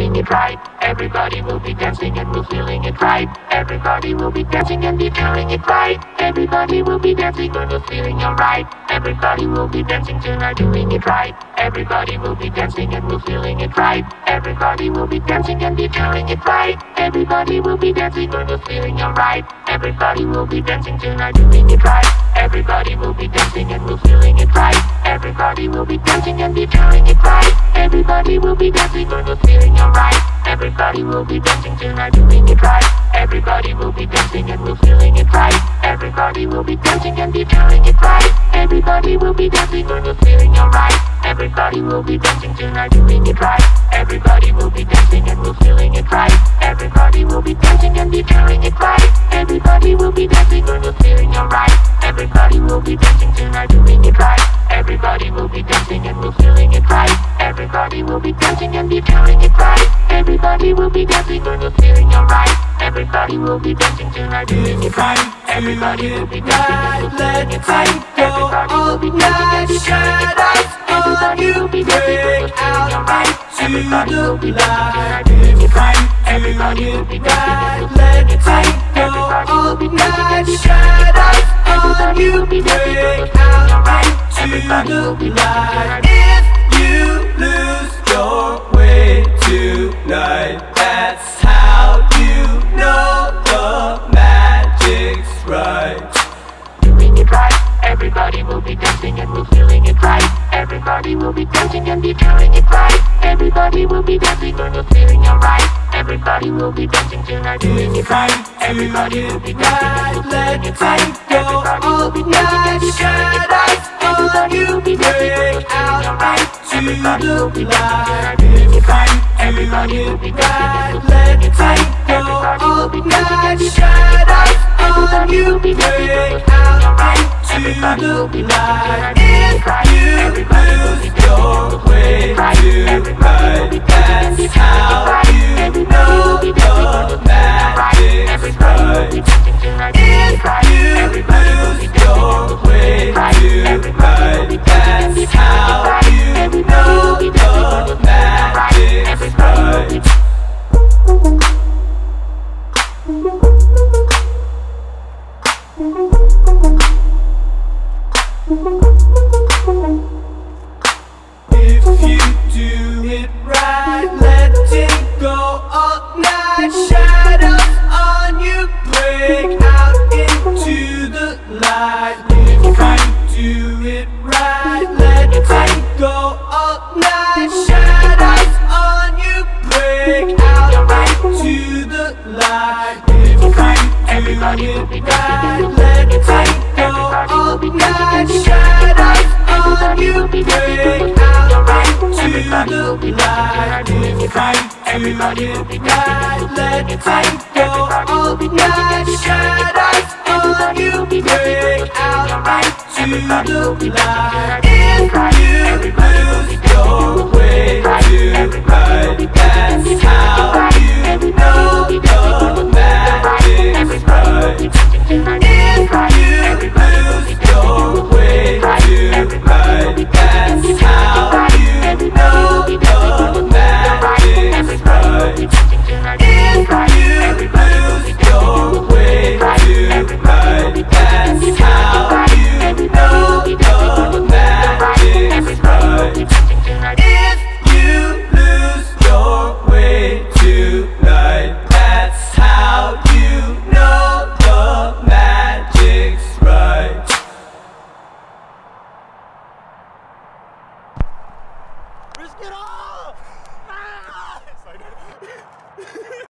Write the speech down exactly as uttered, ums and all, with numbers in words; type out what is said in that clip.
doing it right. Everybody will be dancing and we're feeling it right. Everybody will be dancing and be feeling it right. Everybody will be dancing and we're feeling alright. Everybody will be dancing tonight, doing it right. Everybody will be dancing and we're feeling it right. Everybody will be dancing and be feeling it right. Everybody will be dancing and we're feeling alright. Everybody will be dancing tonight, doing it right. Everybody will be dancing and we're feeling it right. Everybody will be dancing and be feeling it right. Everybody will be dancing and we're feeling alright. Everybody will be dancing tonight, doing it right. Everybody will be dancing and we're feeling it right. Everybody will be dancing and be feeling it right. Everybody will be dancing and we're feeling alright. Everybody will be dancing tonight, doing it right. Everybody will be dancing and we're feeling it right. Everybody will be dancing and be feeling it right. Everybody will be dancing and we're feeling alright. Everybody will be dancing tonight, doing it right. Everybody will be dancing and we're feeling it right. Everybody will be dancing and be feeling it right. Everybody will be dancing and we're feeling alright. Everybody will be dancing tonight, doing it right. Everybody will be dancing and we're feeling it right. Everybody will be dancing and be feeling it right. Everybody will be dancing and we're feeling alright. Everybody will be dancing tonight, doing it right. Everybody will be dancing and we're feeling it right. Everybody will be dancing and be feeling it right. Everybody will be dancing and we're feeling alright. Everybody will be dancing tonight. If you lose your way tonight, that's how you know the magic's right. Doing it right. Everybody will be dancing and we're feeling it right. Everybody will be dancing and be feeling it right. Everybody will be dancing and we're feeling alright. Everybody will be dancing tonight, doing it right. Everybody will be dancing and we're feeling it right. Everybody will be dancing and be feeling it right. Everybody will be dancing and we're feeling alright. Everybody will be dancing tonight, doing it right. Everybody will be dancing and we're feeling it right. Everybody will be dancing and be feeling it right. Everybody will be dancing and we're feeling alright. Everybody will be dancing tonight, doing it right. Everybody will be dancing and we're feeling it right. Everybody will be dancing and be feeling it right. Everybody will be dancing and we're feeling alright. Everybody will be dancing tonight, doing it right. Everybody will be dancing and we're feeling it right. Everybody will be dancing and be feeling it right. Everybody will be dancing and we're feeling alright. Everybody will be If you do it right, let it go all night. Shadows on you break out into the light. If you do it right, let it go all night. Shadows on you break out into the light. If you do it right, let it go all night. Shadows on you break out into the light. If you do it right, let it go all night. Shadows on you break out into the light. If you lose your way tonight, that's how you know the magic's right. If you lose your way tonight, that's how you know the magic's right. If you lose your way tonight, that's how you know the magic's right. If you lose your way tonight, that's how you know the magic's right. Risk it all!